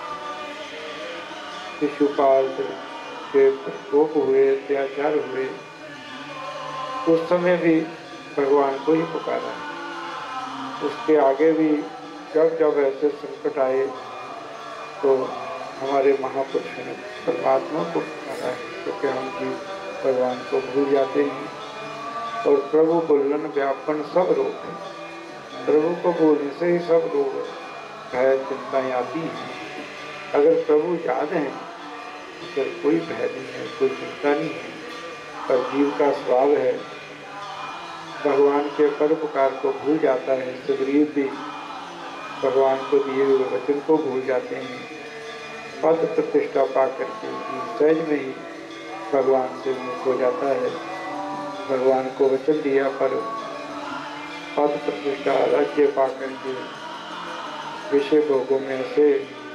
शिशुपाल के प्रकोप हुए, अत्याचार हुए, उस समय भी भगवान को ही पुकारा। उसके आगे भी जब जब ऐसे संकट आए तो हमारे महापुरुषों ने परमात्मा को पुकारा है, क्योंकि हम भी भगवान को भूल जाते हैं। और प्रभु बोलन व्यापन सब रोग है। प्रभु को भूलने से ही सब रोग, भय, चिंताएं आती हैं। अगर प्रभु याद हैं तो फिर कोई भय नहीं है, कोई चिंता नहीं है। पर जीव का स्वभाव है भगवान के पर पुकार को भूल जाता है। सुग्रीव भी भगवान को दिए हुए वचन को भूल जाते हैं। पद प्रतिष्ठा पा करके सहज में ही भगवान से मुक्त हो जाता है। भगवान को वचन दिया पर पद प्रतिष्ठा राज्य पा करके विषय भोगों में ऐसे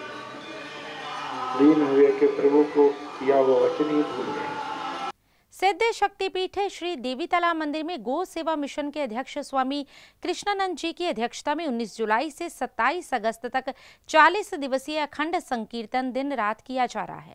लीन हुए कि प्रभु को किया वो वचन ही भूल गए। सिद्ध शक्तिपीठ श्री देवीतला मंदिर में गो सेवा मिशन के अध्यक्ष स्वामी कृष्णानंद जी की अध्यक्षता में 19 जुलाई से 27 अगस्त तक 40 दिवसीय अखंड संकीर्तन दिन रात किया जा रहा है।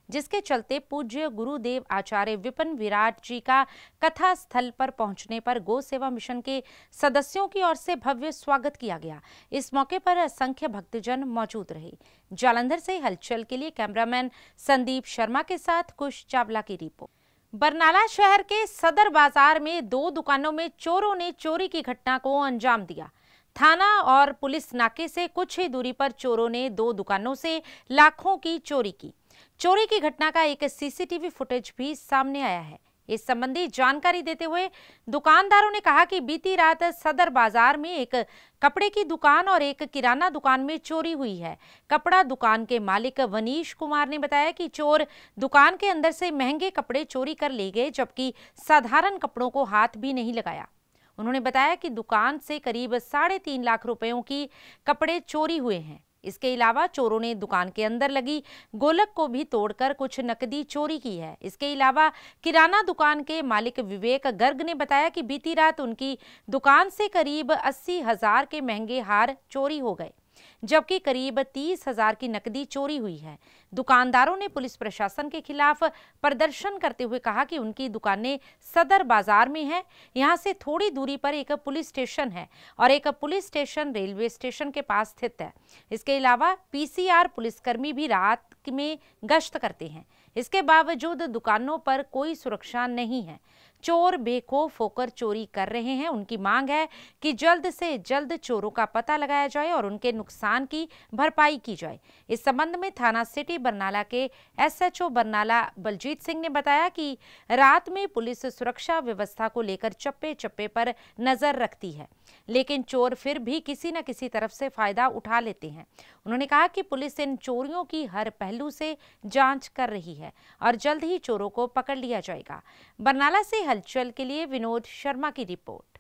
जिसके चलते पूज्य गुरुदेव आचार्य विपिन विराट जी का कथा स्थल पर पहुंचने पर गौ सेवा मिशन के सदस्यों की ओर से भव्य स्वागत किया गया। इस मौके पर असंख्य भक्तजन मौजूद रहे। जालंधर से हलचल के लिए कैमरामैन संदीप शर्मा के साथ कुश चावला की रिपोर्ट। बरनाला शहर के सदर बाजार में 2 दुकानों में चोरों ने चोरी की घटना को अंजाम दिया। थाना और पुलिस नाके से कुछ ही दूरी पर चोरों ने 2 दुकानों से लाखों की चोरी की। चोरी की घटना का एक सीसीटीवी फुटेज भी सामने आया है। इस संबंधी जानकारी देते हुए दुकानदारों ने कहा कि बीती रात सदर बाजार में एक कपड़े की दुकान और एक किराना दुकान में चोरी हुई है। कपड़ा दुकान के मालिक वनीश कुमार ने बताया कि चोर दुकान के अंदर से महंगे कपड़े चोरी कर ले गए, जबकि साधारण कपड़ों को हाथ भी नहीं लगाया। उन्होंने बताया कि दुकान से करीब 3.5 लाख रुपयों की कपड़े चोरी हुए हैं। इसके अलावा चोरों ने दुकान के अंदर लगी गोलक को भी तोड़कर कुछ नकदी चोरी की है। इसके अलावा किराना दुकान के मालिक विवेक गर्ग ने बताया कि बीती रात उनकी दुकान से करीब 80,000 के महंगे हार चोरी हो गए, जबकि करीब 30,000 की नकदी चोरी हुई है। दुकानदारों ने पुलिस प्रशासन के खिलाफ प्रदर्शन करते हुए कहा कि उनकी दुकानें सदर बाजार में हैं। यहां से थोड़ी दूरी पर एक पुलिस स्टेशन है और एक पुलिस स्टेशन रेलवे स्टेशन के पास स्थित है। इसके अलावा पीसीआर पुलिसकर्मी भी रात में गश्त करते हैं। इसके बावजूद दुकानों पर कोई सुरक्षा नहीं है। चोर बेखौफ होकर चोरी कर रहे हैं। उनकी मांग है कि जल्द से जल्द चोरों का पता लगाया जाए और उनके नुकसान की भरपाई की जाए। इस संबंध में थाना सिटी बरनाला के एसएचओ बरनाला बलजीत सिंह ने बताया कि रात में पुलिस सुरक्षा व्यवस्था को लेकर चप्पे चप्पे पर नजर रखती है, लेकिन चोर फिर भी किसी न किसी तरफ से फायदा उठा लेते हैं। उन्होंने कहा कि पुलिस इन चोरियों की हर पहलू से जांच कर रही है और जल्द ही चोरों को पकड़ लिया जाएगा। बरनाला से हलचल के लिए विनोद शर्मा की रिपोर्ट।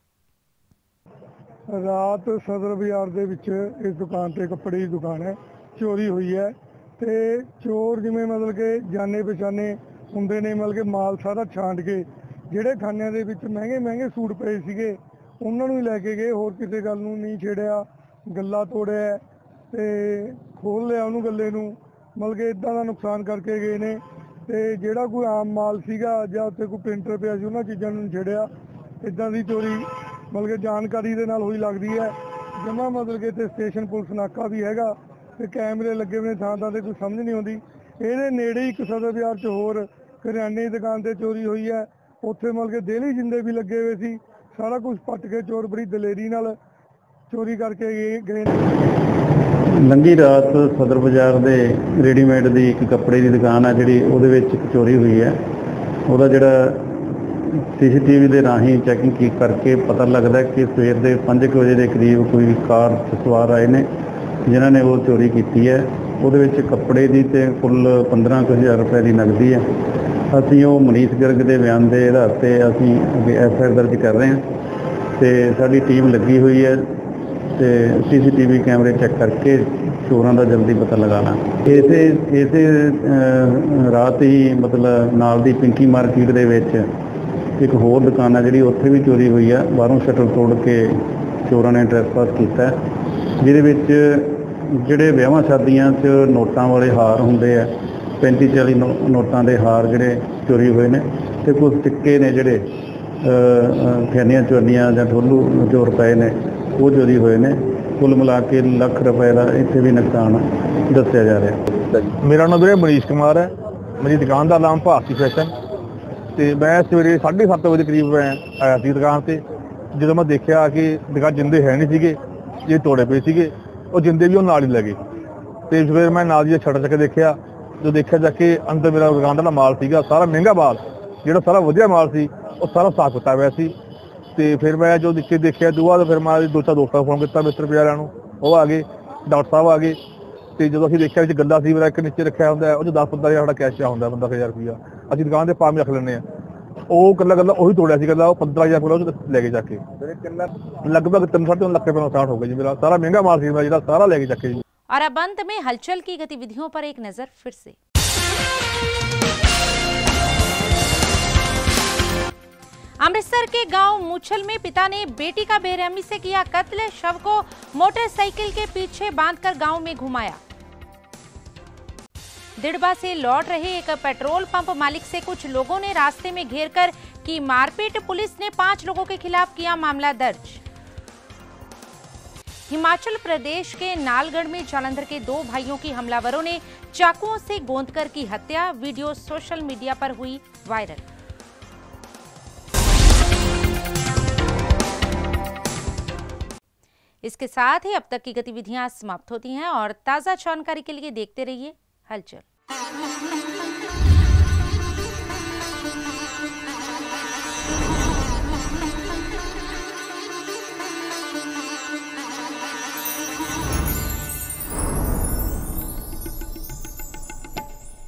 रात सदर बाजार ਦੇ ਵਿੱਚ ਇਸ ਦੁਕਾਨ ਤੇ ਕੱਪੜੇ ਦੀ ਦੁਕਾਨ ਹੈ, ਚੋਰੀ ਹੋਈ ਹੈ ਤੇ ਚੋਰ ਜਿਵੇਂ ਮਤਲਬ ਕਿ ਜਾਣੇ ਪਛਾਣੇ ਹੁੰਦੇ ਨੇ, ਮਤਲਬ ਕਿ ਮਾਲ ਸਾਰਾ ਛਾਂਟ ਕੇ ਜਿਹੜੇ ਖਾਨਿਆਂ ਦੇ ਵਿੱਚ ਮਹਿੰਗੇ ਸੂਟ ਪਏ ਸੀਗੇ ਉਹਨਾਂ ਨੂੰ ਹੀ ਲੈ ਕੇ ਗਏ। ਹੋਰ ਕਿਸੇ ਗੱਲ ਨੂੰ ਨਹੀਂ ਛੇੜਿਆ, ਗੱਲਾ ਤੋੜਿਆ ਤੇ ਖੋਲ ਲਿਆ ਉਹਨੂੰ ਗੱਲੇ ਨੂੰ, ਮਤਲਬ ਕਿ ਇਦਾਂ ਦਾ ਨੁਕਸਾਨ ਕਰਕੇ ਗਏ ਨੇ। ਤੇ ਜਿਹੜਾ ਕੋਈ ਆਮ ਮਾਲ ਸੀਗਾ ਜਾਂ ਉੱਤੇ ਕੋਈ ਪ੍ਰਿੰਟਰ ਪਿਆ ਸੀ ਉਹਨਾਂ ਚੀਜ਼ਾਂ ਨੂੰ ਛੇੜਿਆ। ਇਦਾਂ ਦੀ ਚੋਰੀ ਮਤਲਬ ਕਿ ਜਾਣਕਾਰੀ ਦੇ ਨਾਲ ਹੋਈ ਲੱਗਦੀ ਹੈ। ਜਮਾ ਮਤਲਬ ਕਿ ਇੱਥੇ ਸਟੇਸ਼ਨ ਪੁਲਿਸ ਨਾਕਾ ਵੀ ਹੈਗਾ ਤੇ ਕੈਮਰੇ ਲੱਗੇ ਹੋਏ ਨੇ, ਥਾਂ ਤੇ ਕੋਈ ਸਮਝ ਨਹੀਂ ਆਉਂਦੀ। ਇਹਦੇ ਨੇੜੇ ਹੀ ਇੱਕ ਸਦਰ ਬਾਜ਼ਾਰ 'ਚ ਹੋਰ ਕਰਿਆਨੇ ਦੀ ਦੁਕਾਨ ਤੇ ਚੋਰੀ ਹੋਈ ਹੈ। ਉੱਥੇ ਮਤਲਬ ਕਿ ਦੇਲੀ ਜਿੰਦੇ ਵੀ ਲੱਗੇ ਹੋਏ ਸੀ। ਸਾਰਾ ਕੁਝ ਪੱਟ ਕੇ ਚੋਰ ਬੜੀ ਦਲੇਰੀ ਨਾਲ ਚੋਰੀ ਕਰਕੇ ਗਏ ਨੇ। ਲੰਘੀ ਰਾਤ ਸਦਰ ਬਾਜ਼ਾਰ ਦੇ ਰੈਡੀਮੇਡ ਦੀ ਇੱਕ ਕੱਪੜੇ ਦੀ ਦੁਕਾਨ ਆ ਜਿਹੜੀ ਉਹਦੇ ਵਿੱਚ ਇੱਕ ਚੋਰੀ ਹੋਈ ਹੈ। ਉਹਦਾ ਜਿਹੜਾ ਸੀਸੀਟੀਵੀ ਦੇ ਰਾਹੀਂ ਚੈਕਿੰਗ ਕਰਕੇ ਪਤਾ ਲੱਗਦਾ ਕਿ ਸਵੇਰ ਦੇ 5 ਵਜੇ ਦੇ ਕਰੀਬ ਕੋਈ ਕਾਰ ਸਵਾਰ ਆਏ ਨੇ ਜਿਨ੍ਹਾਂ ਨੇ ਉਹ ਚੋਰੀ ਕੀਤੀ ਹੈ। ਉਹਦੇ ਵਿੱਚ ਕੱਪੜੇ ਦੀ ਤੇ ਕੁੱਲ 15,000 ਰੁਪਏ ਦੀ ਨਕਦੀ ਹੈ। ਅਸੀਂ ਉਹ ਮਨੀਸ਼ ਗਰਗ ਦੇ ਬਿਆਨ ਦੇ ਆਧਾਰ ਤੇ ਅਸੀਂ ਐਫਆਈਆਰ ਦਰਜ ਕਰ ਰਹੇ ਹਾਂ ਤੇ ਸਾਡੀ ਟੀਮ ਲੱਗੀ ਹੋਈ ਹੈ ਤੇ ਸੀਸੀਟੀਵੀ ਕੈਮਰੇ ਚੈੱਕ ਕਰਕੇ ਚੋਰਾਂ ਦਾ ਜਲਦੀ ਪਤਾ ਲਗਾਉਣਾ। ਇਸੇ ਰਾਤ ਹੀ ਮਤਲਬ ਨਾਲ ਦੀ ਪਿੰਕੀ ਮਾਰਕੀਟ ਦੇ ਵਿੱਚ ਇੱਕ ਹੋਰ ਦੁਕਾਨ ਹੈ ਜਿਹੜੀ ਉੱਥੇ ਵੀ ਚੋਰੀ ਹੋਈ ਹੈ। ਬਾਹਰੋਂ ਸ਼ਟਰ ਤੋੜ ਕੇ ਚੋਰਾਂ ਨੇ ਟ੍ਰੈਸਪਾਸ ਕੀਤਾ, ਜਿਹਦੇ ਵਿੱਚ ਜਿਹੜੇ ਵਿਆਹਾਂ ਸ਼ਾਦੀਆਂ 'ਚ ਨੋਟਾਂ ਵਾਲੇ ਹਾਰ ਹੁੰਦੇ ਆ 35-40 ਨੋਟਾਂ ਦੇ ਹਾਰ ਜਿਹੜੇ ਚੋਰੀ ਹੋਏ ਨੇ ਤੇ ਕੁਝ ਸਿੱਕੇ ਨੇ ਜਿਹੜੇ ਖੈਨੀਆਂ ਚੋਰੀਆਂ ਜਾਂ ਠੋਲੂ ਜੋ ਰੁਪਏ ਨੇ ਉਹ ਚੋਰੀ ਹੋਏ ਨੇ। ਕੁੱਲ ਮਿਲਾ ਕੇ ਲੱਖ ਰੁਪਏ ਦਾ ਇੱਥੇ ਵੀ ਨੁਕਸਾਨ ਦੱਸਿਆ ਜਾ ਰਿਹਾ। ਮੇਰਾ ਨਾਮ ਵੀਰੇ ਮਨੀਸ਼ ਕੁਮਾਰ ਹੈ। ਮੇਰੀ ਦੁਕਾਨ ਦਾ ਨਾਮ ਭਾਰਤੀ ਫੈਸ਼ਨ ਤੇ ਮੈਂ ਸਵੇਰੇ 7:30 ਵਜੇ ਕਰੀਬ ਮੈਂ ਆਇਆ ਸੀ ਦੁਕਾਨ ਤੇ। ਜਦੋਂ ਮੈਂ ਦੇਖਿਆ ਕਿ ਦੁਕਾਨ ਜਿੰਦੇ ਹੈ ਨਹੀਂ ਸੀਗੇ, ਜੇ ਤੋੜੇ ਪਏ ਸੀਗੇ, ਉਹ ਜਿੰਦੇ ਵੀ ਉਹ ਨਾਲ ਹੀ ਲੈ ਗਏ ਤੇ ਫਿਰ ਮੈਂ ਨਾਲ ਦੀ ਛੱਡ ਕੇ ਦੇਖਿਆ। ਜੋ ਦੇਖਿਆ ਜਾ ਕੇ ਅੰਦਰ ਮੇਰਾ ਦੁਕਾਨ ਦਾ ਮਾਲ ਸੀਗਾ ਸਾਰਾ ਮਹਿੰਗਾ ਮਾਲ, ਜਿਹੜਾ ਸਾਰਾ ਵਧੀਆ ਮਾਲ ਸੀ ਉਹ ਸਾਰਾ ਸਾਫ਼ ਕੀਤਾ ਹੋਇਆ ਸੀ। ਤੇ ਫਿਰ ਮੈਂ ਜੋ ਦੇਖਿਆ ਦੁਆ ਫਿਰ ਮੈਂ 2-4 ਦੋਸਤਾਂ ਨੂੰ ਫੋਨ ਕੀਤਾ ਮਿਸਟਰ ਪਿਆਰਿਆਂ ਨੂੰ, ਉਹ ਆ ਗਏ, ਡਾਕਟਰ ਸਾਹਿਬ ਆ ਗਏ ਤੇ ਜਦੋਂ ਅਸੀਂ ਦੇਖਿਆ ਵਿੱਚ ਗੱਲਾ ਸੀ ਮੇਰਾ ਇੱਕ ਨੀਚੇ ਰੱਖਿਆ ਹੁੰਦਾ, ਉਹ 'ਚ 10-15 ਹਜ਼ਾਰ ਕੈਸ਼ ਹੁੰਦਾ, 15,000 ਰੁਪਈਆ ਅਸੀਂ ਦੁਕਾਨ ਤੇ ਪਾਮ ਰੱਖ ਲੈਂਦੇ ਹਾਂ। ਉਹ ਗੱਲਾ ਉਹੀ ਤੋੜਿਆ ਸੀ, ਗੱਲਾ ਉਹ 15,000 ਰੁਪਏ ਉਹ ਲੈ ਕੇ ਜਾ ਕੇ ਲਗਭਗ 3-3.5 ਲੱਖ ਰੁਪਏ ਦਾ ਨੁਕਸਾਨ ਹੋ ਗਿਆ ਜੀ। ਮੇਰਾ ਸਾਰਾ ਮਹਿੰਗਾ ਮਾਲ ਸੀ ਮੇਰਾ ਜਿਹੜਾ ਸਾਰਾ ਲੈ ਕੇ ਜਾ ਕੇ। और अब अंत में हलचल की गतिविधियों पर एक नजर फिर से। अमृतसर के गांव मूछल में पिता ने बेटी का बेरहमी से किया कत्ल, शव को मोटरसाइकिल के पीछे बांधकर गांव में घुमाया। दिड़बा से लौट रहे एक पेट्रोल पंप मालिक से कुछ लोगों ने रास्ते में घेरकर की मारपीट। पुलिस ने 5 लोगों के खिलाफ किया मामला दर्ज। हिमाचल प्रदेश के नालगढ़ में जालंधर के 2 भाइयों की हमलावरों ने चाकुओं से गोंदकर की हत्या। वीडियो सोशल मीडिया पर हुई वायरल। इसके साथ ही अब तक की गतिविधियां समाप्त होती हैं और ताजा जानकारी के लिए देखते रहिए हलचल।